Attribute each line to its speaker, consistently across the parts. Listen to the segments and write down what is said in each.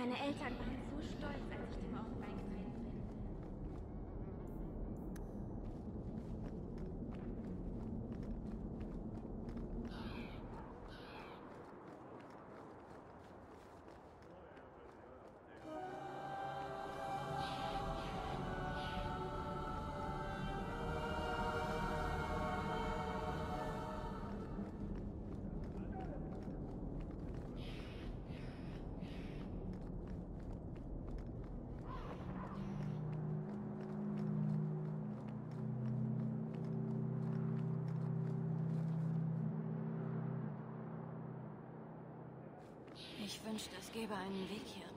Speaker 1: Meine Eltern waren so stolz, als ich dem Orden beigetreten bin.
Speaker 2: Ich wünschte, es gäbe einen Weg hier.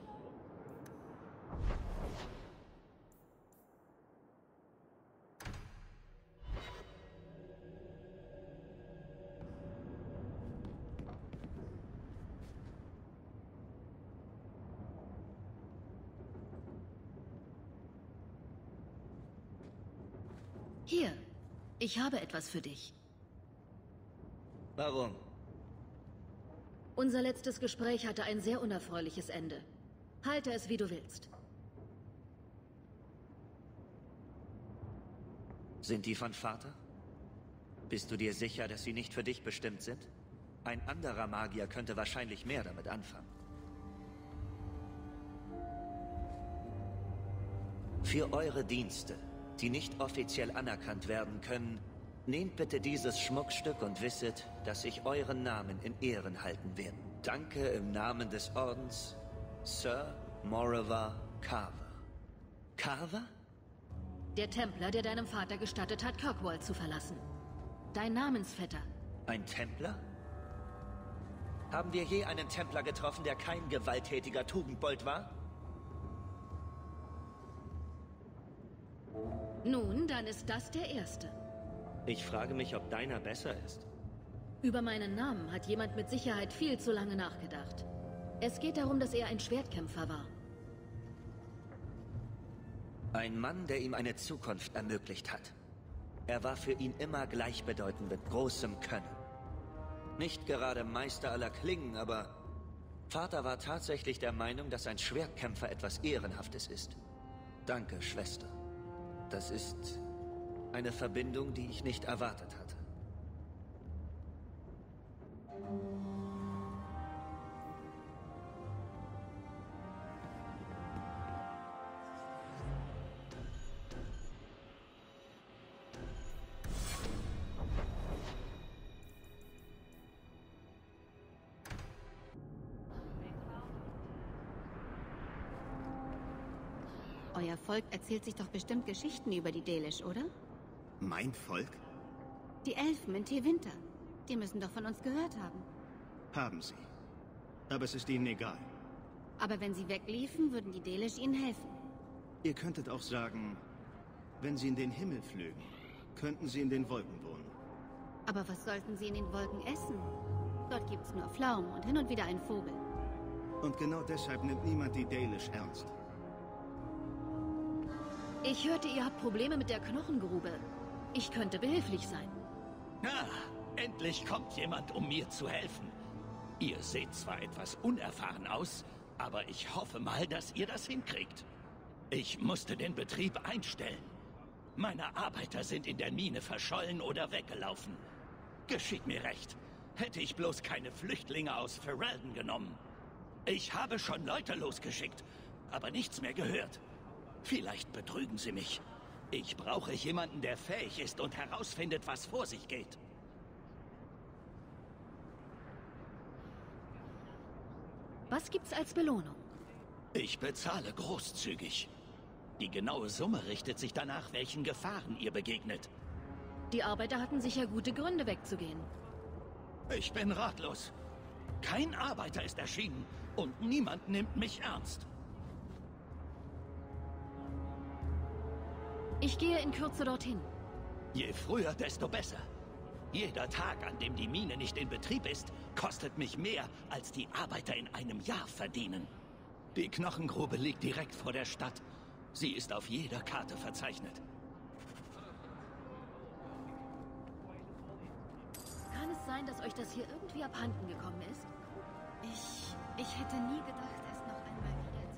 Speaker 3: Hier, ich habe etwas für dich.
Speaker 4: Warum?
Speaker 3: Unser letztes Gespräch hatte ein sehr unerfreuliches Ende. Halte es, wie du willst.
Speaker 4: Sind die von Vater? Bist du dir sicher, dass sie nicht für dich bestimmt sind? Ein anderer Magier könnte wahrscheinlich mehr damit anfangen. Für eure Dienste, die nicht offiziell anerkannt werden können, nehmt bitte dieses Schmuckstück und wisset, dass ich euren Namen in Ehren halten werde. Danke im Namen des Ordens, Sir Moreva Carver. Carver?
Speaker 3: Der Templer, der deinem Vater gestattet hat, Kirkwall zu verlassen. Dein Namensvetter.
Speaker 4: Ein Templer? Haben wir je einen Templer getroffen, der kein gewalttätiger Tugendbold war?
Speaker 3: Nun, dann ist das der erste.
Speaker 4: Ich frage mich, ob deiner besser ist.
Speaker 3: Über meinen Namen hat jemand mit Sicherheit viel zu lange nachgedacht. Es geht darum, dass er ein Schwertkämpfer war.
Speaker 4: Ein Mann, der ihm eine Zukunft ermöglicht hat. Er war für ihn immer gleichbedeutend mit großem Können. Nicht gerade Meister aller Klingen, aber Vater war tatsächlich der Meinung, dass ein Schwertkämpfer etwas Ehrenhaftes ist. Danke, Schwester. Das ist eine Verbindung, die ich nicht erwartet hatte.
Speaker 5: Euer Volk erzählt sich doch bestimmt Geschichten über die Delish, oder?
Speaker 6: Mein Volk?
Speaker 5: Die Elfen in Tevinter. Die müssen doch von uns gehört haben.
Speaker 6: Haben sie. Aber es ist ihnen egal.
Speaker 5: Aber wenn sie wegliefen, würden die Delish ihnen helfen.
Speaker 6: Ihr könntet auch sagen, wenn sie in den Himmel flögen, könnten sie in den Wolken wohnen.
Speaker 5: Aber was sollten sie in den Wolken essen? Dort gibt's nur Pflaumen und hin und wieder einen Vogel.
Speaker 6: Und genau deshalb nimmt niemand die Delish ernst.
Speaker 3: Ich hörte, ihr habt Probleme mit der Knochengrube. Ich könnte behilflich sein.
Speaker 7: Ah, endlich kommt jemand, um mir zu helfen. Ihr seht zwar etwas unerfahren aus, aber ich hoffe mal, dass ihr das hinkriegt. Ich musste den Betrieb einstellen. Meine Arbeiter sind in der Mine verschollen oder weggelaufen. Geschieht mir recht. Hätte ich bloß keine Flüchtlinge aus Ferelden genommen. Ich habe schon Leute losgeschickt, aber nichts mehr gehört. Vielleicht betrügen sie mich. Ich brauche jemanden, der fähig ist und herausfindet, was vor sich geht.
Speaker 3: Was gibt's als Belohnung?
Speaker 7: Ich bezahle großzügig. Die genaue Summe richtet sich danach, welchen Gefahren ihr begegnet.
Speaker 3: Die Arbeiter hatten sicher gute Gründe wegzugehen.
Speaker 7: Ich bin ratlos. Kein Arbeiter ist erschienen und niemand nimmt mich ernst.
Speaker 3: Ich gehe in Kürze dorthin.
Speaker 7: Je früher, desto besser. Jeder Tag, an dem die Mine nicht in Betrieb ist, kostet mich mehr, als die Arbeiter in einem Jahr verdienen. Die Knochengrube liegt direkt vor der Stadt. Sie ist auf jeder Karte verzeichnet.
Speaker 3: Kann es sein, dass euch das hier irgendwie abhanden gekommen ist?
Speaker 5: Ich hätte nie gedacht, es noch einmal wieder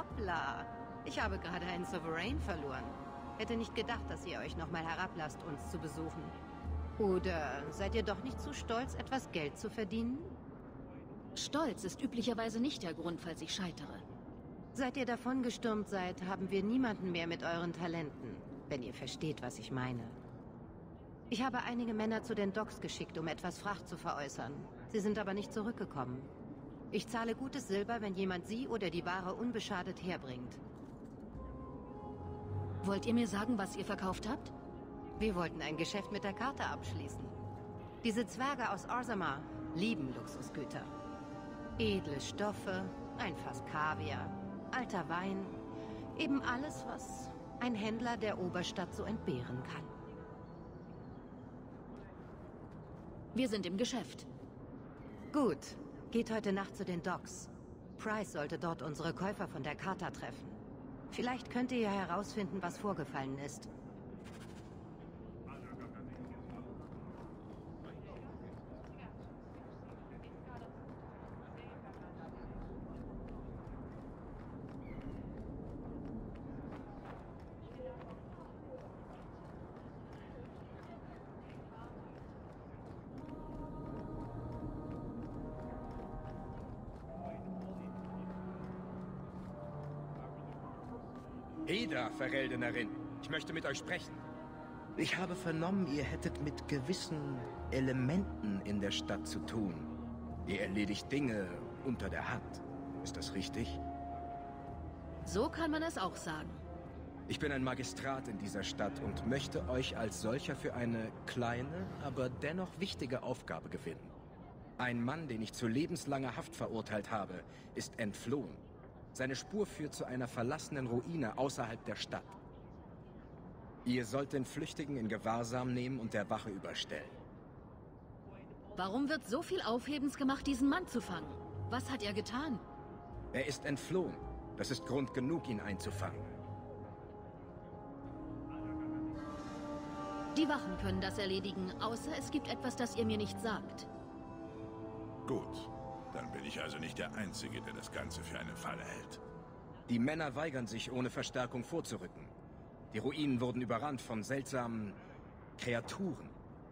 Speaker 8: Hoppla. Ich habe gerade einen Sovereign verloren. Hätte nicht gedacht, dass ihr euch nochmal herablasst, uns zu besuchen. Oder seid ihr doch nicht zu stolz, etwas Geld zu verdienen?
Speaker 3: Stolz ist üblicherweise nicht der Grund, falls ich scheitere.
Speaker 8: Seit ihr davongestürmt seid, haben wir niemanden mehr mit euren Talenten. Wenn ihr versteht, was ich meine. Ich habe einige Männer zu den Docks geschickt, um etwas Fracht zu veräußern. Sie sind aber nicht zurückgekommen. Ich zahle gutes Silber, wenn jemand sie oder die Ware unbeschadet herbringt.
Speaker 3: Wollt ihr mir sagen, was ihr verkauft habt?
Speaker 8: Wir wollten ein Geschäft mit der Karte abschließen. Diese Zwerge aus Orzammar lieben Luxusgüter. Edle Stoffe, ein Fass Kaviar, alter Wein. Eben alles, was ein Händler der Oberstadt so entbehren kann.
Speaker 3: Wir sind im Geschäft.
Speaker 8: Gut. Geht heute Nacht zu den Docks. Price sollte dort unsere Käufer von der Charta treffen. Vielleicht könnt ihr ja herausfinden, was vorgefallen ist.
Speaker 9: Heda, Vergeldenerin, ich möchte mit euch sprechen.
Speaker 10: Ich habe vernommen, ihr hättet mit gewissen Elementen in der Stadt zu tun. Ihr erledigt Dinge unter der Hand. Ist das richtig?
Speaker 3: So kann man es auch sagen.
Speaker 10: Ich bin ein Magistrat in dieser Stadt und möchte euch als solcher für eine kleine, aber dennoch wichtige Aufgabe gewinnen. Ein Mann, den ich zu lebenslanger Haft verurteilt habe, ist entflohen. Seine Spur führt zu einer verlassenen Ruine außerhalb der Stadt. Ihr sollt den Flüchtigen in Gewahrsam nehmen und der Wache überstellen.
Speaker 3: Warum wird so viel Aufhebens gemacht, diesen Mann zu fangen? Was hat er getan?
Speaker 10: Er ist entflohen. Das ist Grund genug, ihn einzufangen.
Speaker 3: Die Wachen können das erledigen, außer es gibt etwas, das ihr mir nicht sagt.
Speaker 11: Gut. Dann bin ich also nicht der Einzige, der das Ganze für eine Falle hält.
Speaker 10: Die Männer weigern sich, ohne Verstärkung vorzurücken. Die Ruinen wurden überrannt von seltsamen Kreaturen.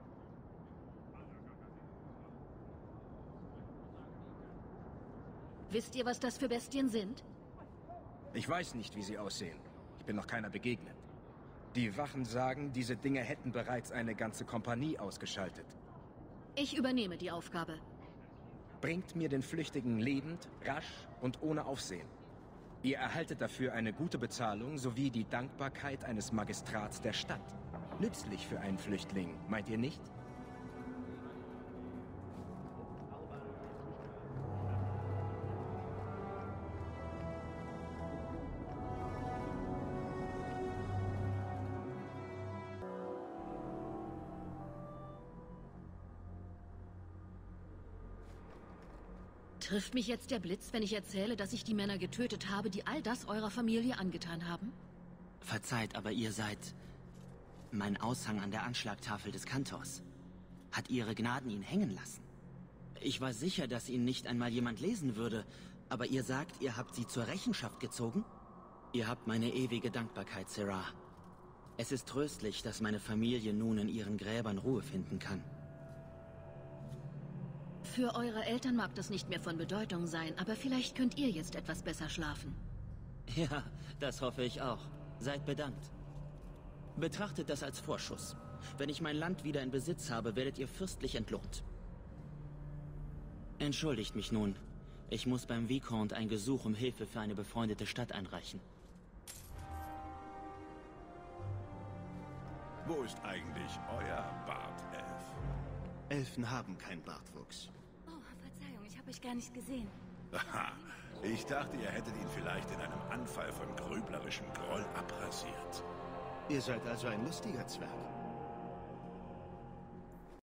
Speaker 3: Wisst ihr, was das für Bestien sind?
Speaker 10: Ich weiß nicht, wie sie aussehen. Ich bin noch keiner begegnet. Die Wachen sagen, diese Dinge hätten bereits eine ganze Kompanie ausgeschaltet.
Speaker 3: Ich übernehme die Aufgabe.
Speaker 10: Bringt mir den Flüchtigen lebend, rasch und ohne Aufsehen. Ihr erhaltet dafür eine gute Bezahlung sowie die Dankbarkeit eines Magistrats der Stadt. Nützlich für einen Flüchtling, meint ihr nicht?
Speaker 3: Trifft mich jetzt der Blitz, wenn ich erzähle, dass ich die Männer getötet habe, die all das eurer Familie angetan haben?
Speaker 12: Verzeiht, aber ihr seid mein Aushang an der Anschlagtafel des Kantors. Hat Ihre Gnaden ihn hängen lassen? Ich war sicher, dass ihn nicht einmal jemand lesen würde, aber ihr sagt, ihr habt sie zur Rechenschaft gezogen? Ihr habt meine ewige Dankbarkeit, Serah. Es ist tröstlich, dass meine Familie nun in ihren Gräbern Ruhe finden kann.
Speaker 3: Für eure Eltern mag das nicht mehr von Bedeutung sein, aber vielleicht könnt ihr jetzt etwas besser schlafen.
Speaker 12: Ja, das hoffe ich auch. Seid bedankt. Betrachtet das als Vorschuss. Wenn ich mein Land wieder in Besitz habe, werdet ihr fürstlich entlohnt. Entschuldigt mich nun. Ich muss beim Vicomte ein Gesuch um Hilfe für eine befreundete Stadt einreichen.
Speaker 11: Wo ist eigentlich euer Bartelf?
Speaker 6: Elfen haben keinen Bartwuchs.
Speaker 1: Oh, Verzeihung, ich habe euch gar nicht gesehen.
Speaker 11: Aha, ich dachte, ihr hättet ihn vielleicht in einem Anfall von grüblerischem Groll abrasiert.
Speaker 6: Ihr seid also ein lustiger Zwerg.